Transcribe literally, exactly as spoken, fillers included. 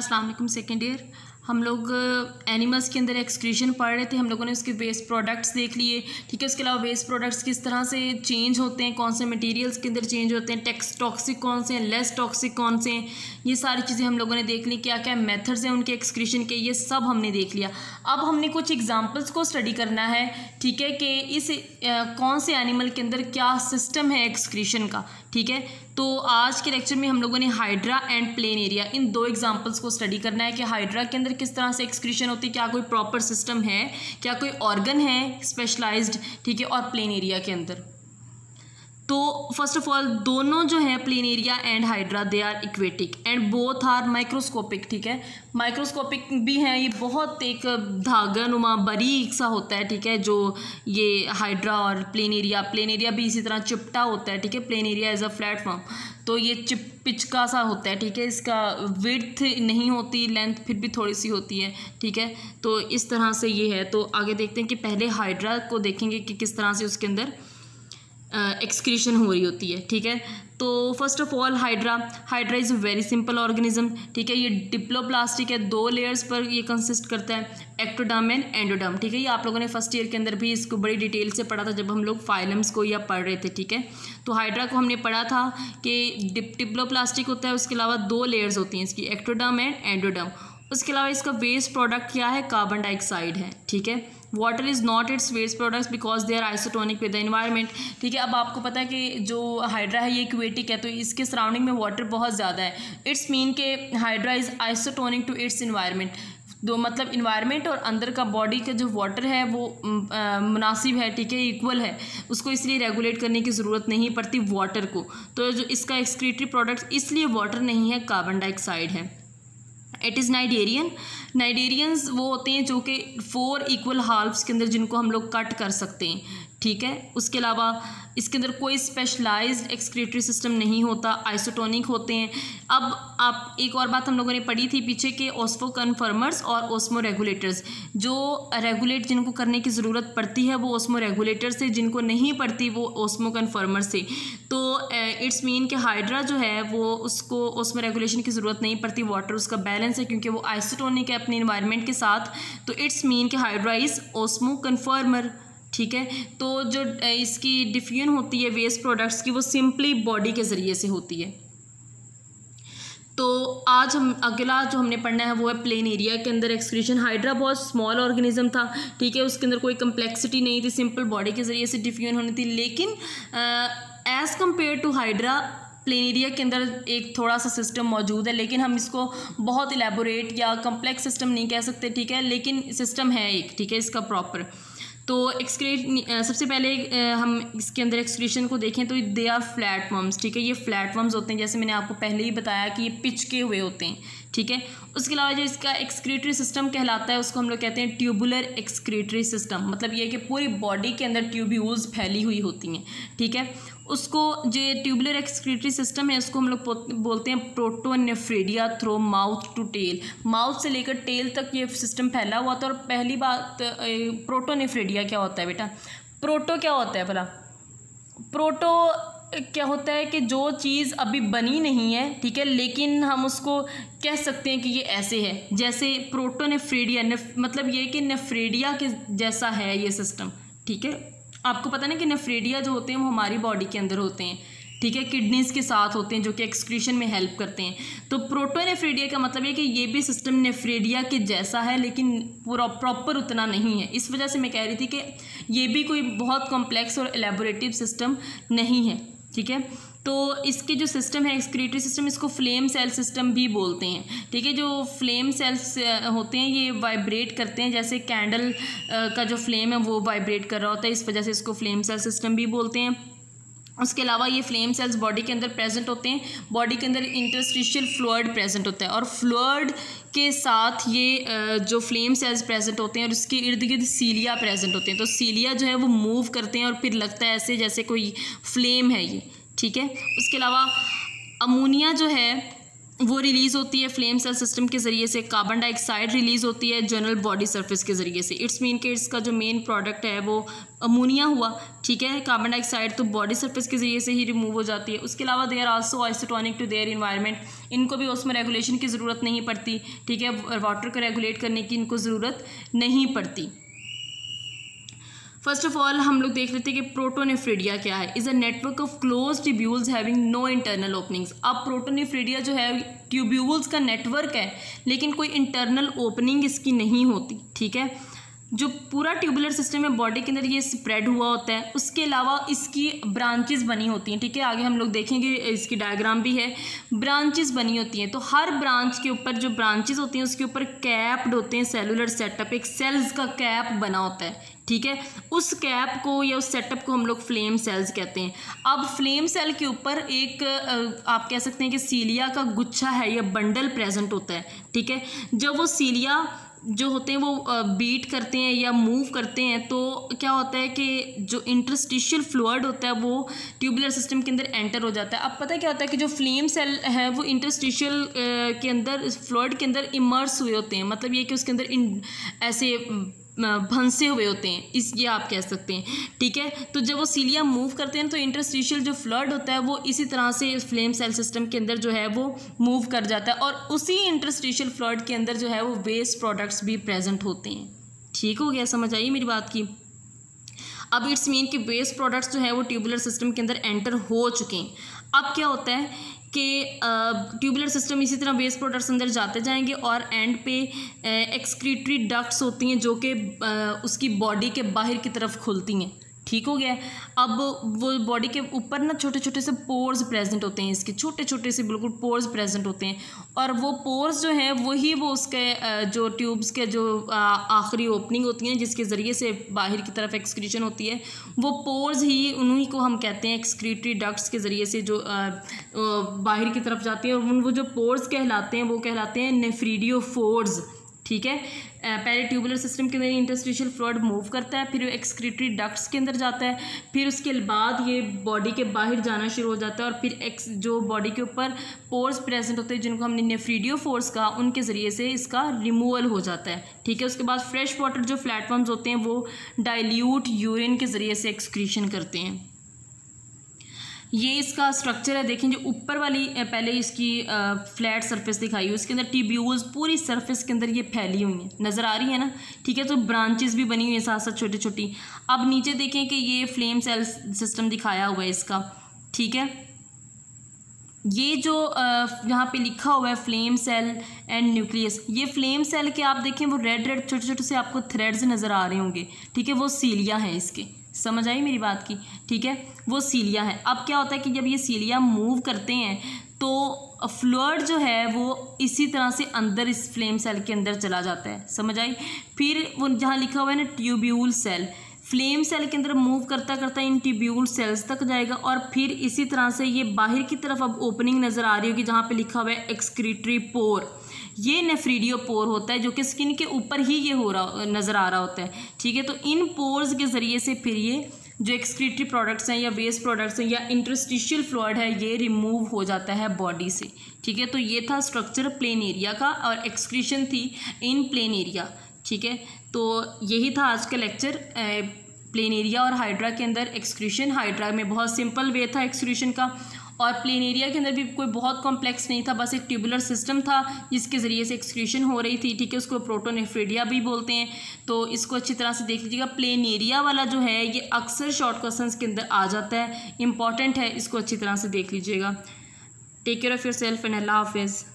अस्सलाम वालेकुम second year. हम लोग एनिमल्स के अंदर एक्सक्रीशन पढ़ रहे थे। हम लोगों ने उसके वेस्ट प्रोडक्ट्स देख लिए, ठीक है। उसके अलावा वेस्ट प्रोडक्ट्स किस तरह से चेंज होते हैं, कौन से मटेरियल्स के अंदर चेंज होते हैं, टेक्स टॉक्सिक कौन से हैं, लेस टॉक्सिक कौन से हैं, ये सारी चीज़ें हम लोगों ने देख ली। क्या क्या मेथड्स हैं उनके एक्सक्रीशन के, ये सब हमने देख लिया। अब हमने कुछ एग्जाम्पल्स को स्टडी करना है, ठीक है, कि इस आ, कौन से एनिमल के अंदर क्या सिस्टम है एक्सक्रीशन का, ठीक है। तो आज के लेक्चर में हम लोगों ने हाइड्रा एंड प्लेनेरिया इन दो एग्जांपल्स को स्टडी करना है कि हाइड्रा के अंदर किस तरह से एक्सक्रीशन होती है, क्या कोई प्रॉपर सिस्टम है, क्या कोई ऑर्गन है स्पेशलाइज्ड, ठीक है, और प्लेनेरिया के अंदर। तो फर्स्ट ऑफ ऑल दोनों जो है planaria and hydra they are aquatic and both are microscopic, ठीक है। माइक्रोस्कोपिक भी हैं, ये बहुत एक धागा नुमा बारीक सा होता है, ठीक है, जो ये हाइड्रा और प्लेनेरिया प्लेनेरिया भी इसी तरह चिपटा होता है, ठीक है। प्लेनेरिया एज अ प्लेटफॉर्म, तो ये चिप पिचका सा होता है, ठीक है। इसका विड्थ नहीं होती, लेंथ फिर भी थोड़ी सी होती है, ठीक है। तो इस तरह से ये है। तो आगे देखते हैं कि पहले हाइड्रा को देखेंगे कि किस तरह से उसके अंदर एक्सक्रीशन uh, हो रही होती है, ठीक है। तो first of all hydra hydra is a very simple organism, ठीक है। ये डिप्लोप्लास्टिक है, दो लेयर्स पर ये कंसिस्ट करता है, एक्टोडर्म एंड एंडोडर्म, ठीक है। ये आप लोगों ने फर्स्ट ईयर के अंदर भी इसको बड़ी डिटेल से पढ़ा था जब हम लोग फाइलम्स को या पढ़ रहे थे, ठीक है। तो हाइड्रा को हमने पढ़ा था कि डिप डिप्लोप्लास्टिक होता है, उसके अलावा दो लेयर्स होती हैं इसकी, एक्टोडर्म एंड एंडोडर्म। उसके अलावा इसका वेस्ट प्रोडक्ट क्या है, कार्बन डाइऑक्साइड है, ठीक है। Water is not its waste products because they are isotonic with the environment, ठीक है। अब आपको पता है कि जो हाइड्रा है ये इक्वेटिक है, तो इसके सराउंडिंग में वाटर बहुत ज़्यादा है। इट्स मीन के hydra is isotonic to its environment, दो मतलब इन्वायरमेंट और अंदर का बॉडी का जो वाटर है वो आ, मुनासिब है, ठीक है, इक्वल है, उसको इसलिए रेगुलेट करने की ज़रूरत नहीं पड़ती वाटर को। तो जो इसका एक्सक्रीटरी प्रोडक्ट इसलिए वाटर नहीं है, कार्बन डाइऑक्साइड है। इट इज़ नाइडेरियन नाइडेरियंस वो होते हैं जो कि फोर इक्वल हाल्फ्स के अंदर जिनको हम लोग कट कर सकते हैं, ठीक है। उसके अलावा इसके अंदर कोई स्पेशलाइज्ड एक्सक्रीटरी सिस्टम नहीं होता, आइसोटोनिक होते हैं। अब आप एक और बात हम लोगों ने पढ़ी थी पीछे के ओस्मो कन्फर्मर्स और ओस्मो रेगुलेटर्स, जो रेगुलेट जिनको करने की ज़रूरत पड़ती है वो ओस्मो रेगुलेटर से, जिनको नहीं पड़ती वो ओस्मो कन्फर्मर से। तो इट्स मीन कि हाइड्रा जो है वो उसको ओस्मो रेगुलेशन की ज़रूरत नहीं पड़ती, वाटर उसका बैलेंस है क्योंकि वो आइसोटोनिक है अपने इन्वायरमेंट के साथ। तो इट्स मीन कि हाइड्रा इज़ ओस्मो कन्फर्मर, ठीक है। तो जो इसकी डिफ्यूजन होती है वेस्ट प्रोडक्ट्स की वो सिंपली बॉडी के ज़रिए से होती है। तो आज हम अगला जो हमने पढ़ना है वो है प्लेनेरिया के अंदर एक्सक्रीशन। हाइड्रा बहुत स्मॉल ऑर्गेनिज्म था, ठीक है, उसके अंदर कोई कम्प्लेक्सिटी नहीं थी, सिंपल बॉडी के ज़रिए से डिफ्यूजन होनी थी। लेकिन as compare to hydra planaria के अंदर एक थोड़ा सा सिस्टम मौजूद है, लेकिन हम इसको बहुत इलेबोरेट या कम्प्लेक्स सिस्टम नहीं कह सकते, ठीक है, लेकिन सिस्टम है एक, ठीक है, इसका प्रॉपर। तो एक्सक्रीट सबसे पहले हम इसके अंदर एक्सक्रीशन को देखें तो दे आर फ्लैटवर्म्स, ठीक है। ये फ्लैटवर्म्स होते हैं, जैसे मैंने आपको पहले ही बताया कि ये पिचके हुए होते हैं, ठीक है। उसके अलावा जो इसका एक्सक्रीटरी सिस्टम कहलाता है उसको हम लोग कहते हैं ट्यूबुलर एक्सक्रीटरी सिस्टम, मतलब ये कि पूरी बॉडी के अंदर ट्यूब्यूल्स फैली हुई होती हैं, ठीक है। उसको जो ट्यूबुलर एक्सक्रीटरी सिस्टम है उसको हम लोग बोलते हैं protonephridia through mouth to tail. Mouth से लेकर टेल तक ये सिस्टम फैला हुआ था। और पहली बात, प्रोटोनेफ्रेडिया क्या होता है बेटा, प्रोटो क्या होता है भला, प्रोटो क्या होता है कि जो चीज़ अभी बनी नहीं है, ठीक है, लेकिन हम उसको कह सकते हैं कि ये ऐसे है, जैसे प्रोटोनेफ्रेडिया मतलब ये कि नेफ्रेडिया के जैसा है ये सिस्टम, ठीक है। आपको पता ना कि नेफ्रेडिया जो होते हैं वो हमारी बॉडी के अंदर होते हैं, ठीक है, किडनीज़ के साथ होते हैं जो कि एक्सक्रीशन में हेल्प करते हैं। तो प्रोटोनेफ्रेडिया का मतलब है कि ये भी सिस्टम नेफ्रेडिया के जैसा है लेकिन पूरा प्रॉपर उतना नहीं है। इस वजह से मैं कह रही थी कि ये भी कोई बहुत कॉम्प्लेक्स और एलेबोरेटिव सिस्टम नहीं है, ठीक है। तो इसके जो सिस्टम है एक्सक्रीटरी सिस्टम, इसको फ्लेम सेल सिस्टम भी बोलते हैं, ठीक है। जो फ्लेम सेल्स होते हैं ये वाइब्रेट करते हैं, जैसे कैंडल का जो फ्लेम है वो वाइब्रेट कर रहा होता है, इस वजह से इसको फ्लेम सेल सिस्टम भी बोलते हैं। उसके अलावा ये फ्लेम सेल्स बॉडी के अंदर प्रेजेंट होते हैं, बॉडी के अंदर इंटरस्टिशियल फ्लूइड प्रेजेंट होता है और फ्लूइड के साथ ये जो फ्लेम सेल्स प्रेजेंट होते हैं और उसके इर्द गिर्द सीलिया प्रेजेंट होते हैं। तो सीलिया जो है वो मूव करते हैं और फिर लगता है ऐसे जैसे कोई फ्लेम है ये, ठीक है। उसके अलावा अमोनिया जो है वो रिलीज़ होती है फ्लेम सेल सिस्टम के ज़रिए से। कार्बन डाइऑक्साइड रिलीज़ होती है जनरल बॉडी सरफेस के ज़रिए से। इट्स मीन कि इसका जो मेन प्रोडक्ट है वो अमोनिया हुआ, ठीक है। कार्बन डाइऑक्साइड तो बॉडी सरफेस के ज़रिए से ही रिमूव हो जाती है। उसके अलावा they are also isotonic to their environment, इनको भी उसमें रेगुलेशन की ज़रूरत नहीं पड़ती, ठीक है। वाटर को रेगुलेट करने की इनको ज़रूरत नहीं पड़ती। फर्स्ट ऑफ ऑल हम लोग देख लेते हैं कि प्रोटोनेफ्रिडिया क्या है। Is a network of close tubules having no internal openings. अब प्रोटोनेफ्रिडिया जो है ट्यूब्यूल्स का नेटवर्क है, लेकिन कोई इंटरनल ओपनिंग इसकी नहीं होती, ठीक है। जो पूरा ट्यूबुलर सिस्टम है बॉडी के अंदर ये स्प्रेड हुआ होता है। उसके अलावा इसकी ब्रांचेस बनी होती हैं, ठीक है। आगे हम लोग देखेंगे, इसकी डायग्राम भी है, ब्रांचेस बनी होती हैं। तो हर ब्रांच के ऊपर जो ब्रांचेस होती हैं उसके ऊपर कैप्ड होते हैं सेलुलर सेटअप, एक सेल्स का कैप बना होता है, ठीक है। उस कैप को या उस सेटअप को हम लोग फ्लेम सेल्स कहते हैं। अब फ्लेम सेल के ऊपर एक आप कह सकते हैं कि सीलिया का गुच्छा है या बंडल प्रेजेंट होता है, ठीक है। जब वो सीलिया जो होते हैं वो बीट करते हैं या मूव करते हैं तो क्या होता है कि जो इंटरस्टिशियल फ्लूइड होता है वो ट्यूबुलर सिस्टम के अंदर एंटर हो जाता है। अब पता है क्या होता है कि जो फ्लेम सेल है वो इंटरस्टिशियल के अंदर फ्लूइड के अंदर इमर्स हुए होते हैं, मतलब ये कि उसके अंदर इन ऐसे भंसे हुए होते हैं, इस ये आप कह सकते हैं, ठीक है। तो जब वो सीलिया मूव करते हैं तो इंटरस्टिशियल जो फ्लूइड होता है वो इसी तरह से फ्लेम सेल सिस्टम के अंदर जो है वो मूव कर जाता है, और उसी इंटरस्टिशियल फ्लूइड के अंदर जो है वो वेस्ट प्रोडक्ट्स भी प्रेजेंट होते हैं। ठीक हो गया, समझ आई मेरी बात की। अब इट्स मीन कि वेस्ट प्रोडक्ट्स जो है वो ट्यूबुलर सिस्टम के अंदर एंटर हो चुके हैं। अब क्या होता है कि ट्यूबुलर सिस्टम इसी तरह वेस्ट प्रोडक्ट्स अंदर जाते जाएंगे और एंड पे एक्सक्रीटरी डक्ट्स होती हैं जो कि उसकी बॉडी के बाहर की तरफ खुलती हैं। ठीक हो गया। अब वो बॉडी के ऊपर ना छोटे छोटे से पोर्स प्रेजेंट होते हैं, इसके छोटे छोटे से बिल्कुल पोर्स प्रेजेंट होते हैं, और वो पोर्स जो हैं वही वो उसके जो ट्यूब्स के जो आखिरी ओपनिंग होती हैं जिसके ज़रिए से बाहर की तरफ एक्सक्रीशन होती है, वो पोर्स ही उन्हीं को हम कहते हैं एक्सक्रीटरी डक्ट्स के ज़रिए से जो बाहर की तरफ जाती हैं, और वो जो पोर्स कहलाते हैं वो कहलाते हैं नेफ्रीडियोफोर्स। ठीक है। पहले ट्यूबुलर सिस्टम के अंदर इंटरस्टिशियल फ्लूइड मूव करता है, फिर एक्सक्रीटरी डक्ट्स के अंदर जाता है, फिर उसके बाद ये बॉडी के बाहर जाना शुरू हो जाता है, और फिर एक्स जो बॉडी के ऊपर पोर्स प्रेजेंट होते हैं जिनको हमने नेफ्रीडियोफोर्स का, उनके ज़रिए से इसका रिमूवल हो जाता है। ठीक है। उसके बाद फ्रेश वाटर जो प्लेटफॉर्म्स होते हैं वो डाइल्यूट यूरिन के ज़रिए से एक्सक्रीशन करते हैं। ये इसका स्ट्रक्चर है। देखें जो ऊपर वाली पहले इसकी फ्लैट सरफेस दिखाई हुई, उसके अंदर ट्यूब्यूल्स पूरी सरफेस के अंदर ये फैली हुई हैं, नज़र आ रही है ना। ठीक है। तो ब्रांचेस भी बनी हुई हैं साथ साथ छोटी छोटी। अब नीचे देखें कि ये फ्लेम सेल सिस्टम दिखाया हुआ है इसका। ठीक है। ये जो यहाँ पे लिखा हुआ है फ्लेम सेल एंड न्यूक्लियस, ये फ्लेम सेल के आप देखें वो रेड रेड छोटे छोटे से आपको थ्रेड्स नज़र आ रहे होंगे। ठीक है। वो सीलिया हैं इसके, समझ आई मेरी बात की। ठीक है। वो सीलिया है। अब क्या होता है कि जब ये सीलिया मूव करते हैं तो फ्लूइड जो है वो इसी तरह से अंदर इस फ्लेम सेल के अंदर चला जाता है, समझ आई। फिर वो जहाँ लिखा हुआ है ना ट्यूब्यूल सेल, फ्लेम सेल के अंदर मूव करता करता इन ट्यूब्यूल सेल्स तक जाएगा, और फिर इसी तरह से ये बाहर की तरफ अब ओपनिंग नज़र आ रही होगी जहाँ पे लिखा हुआ है एक्सक्रीटरी पोर। ये नेफ्रीडियोपोर होता है जो कि स्किन के ऊपर ही ये हो रहा नज़र आ रहा होता है। ठीक है। तो इन पोर्स के ज़रिए से फिर ये जो एक्सक्रीटरी प्रोडक्ट्स हैं या वेस्ट प्रोडक्ट्स हैं या इंटरस्टिशियल फ्लूइड है ये रिमूव हो जाता है बॉडी से। ठीक है। तो ये था स्ट्रक्चर प्लेन एरिया का, और एक्सक्रीशन थी इन प्लेन एरिया। ठीक है। तो यही था आज का लेक्चर, प्लेन एरिया और हाइड्रा के अंदर एक्सक्रीशन। हाइड्रा में बहुत सिंपल वे था एक्सक्रीशन का, और प्लेन एरिया के अंदर भी कोई बहुत कॉम्प्लेक्स नहीं था, बस एक ट्यूबुलर सिस्टम था जिसके ज़रिए से एक्सक्रीशन हो रही थी। ठीक है। उसको प्रोटोनेफ्रिडिया भी बोलते हैं। तो इसको अच्छी तरह से देख लीजिएगा। प्लेन एरिया वाला जो है ये अक्सर शॉर्ट क्वेश्चंस के अंदर आ जाता है, इंपॉर्टेंट है, इसको अच्छी तरह से देख लीजिएगा। Take care of yourself and अल्लाह हाफिज़।